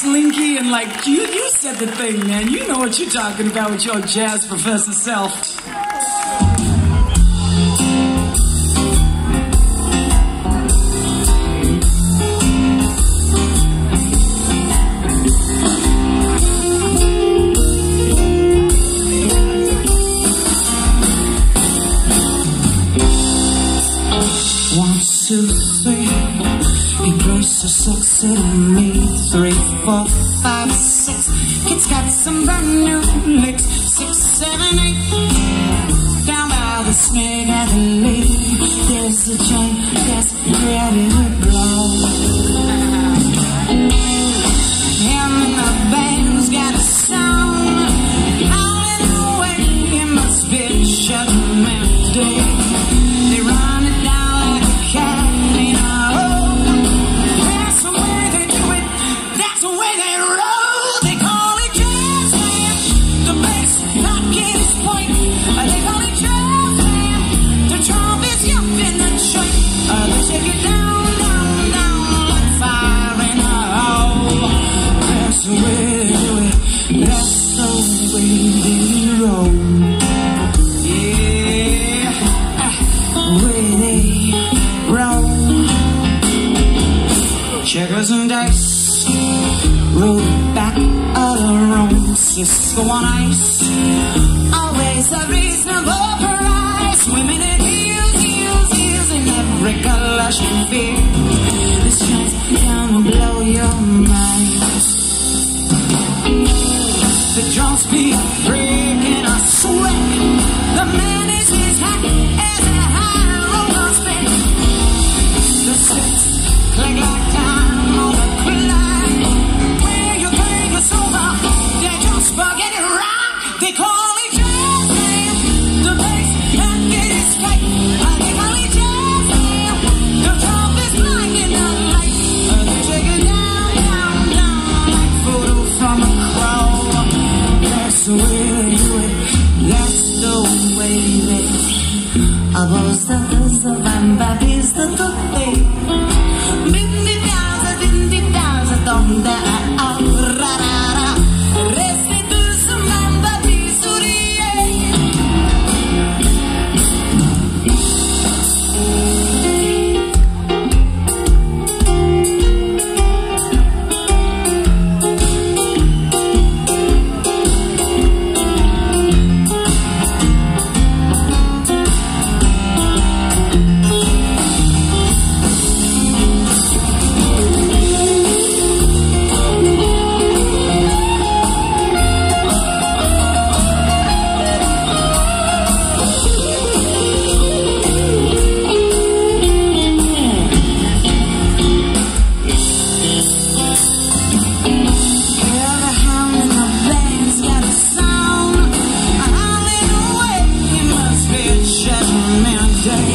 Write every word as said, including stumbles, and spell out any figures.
slinky and like, you, you said the thing, man. You know what you're talking about with your jazz professor self. One, two, three. He blows the socks at me. Three, four, five, six. Kids got some brand new licks. Six, seven, eight. Down by the snake at the lake. There's a chain that's ready to blow. Him and the band's got a sound. Howling away. It must be a judgment day. They run it down like a cat in a hole. That's the way they do it. That's the way they roll. They call it jazz man. The bass not get his point. They call it jazz man. The drum is up in the joint. They take it down, down, down like fire in a hole. That's the way they do it. That's the way they roll. Checkers and dice, roll back of the room. Cisco on ice, always a reasonable price. Women in heels, heels, heels in every color she feels. This train's gonna blow your mind. The drums beat breaking a sweat. The man is his hat as a high roller spin. The sticks click like time on the clock. Where you think it's over, they just forget it right. They call it jazz man. The bass can't get its fight. They call it jazz man. The drum is blinding the light. They take it down, down, down like photo from a crowd. That's the way they do it. That's the way they. I was the the bambabis the today. Bindi piazza, bindi piazza, donde a rarara. Resti tu sumanda di surie. Day.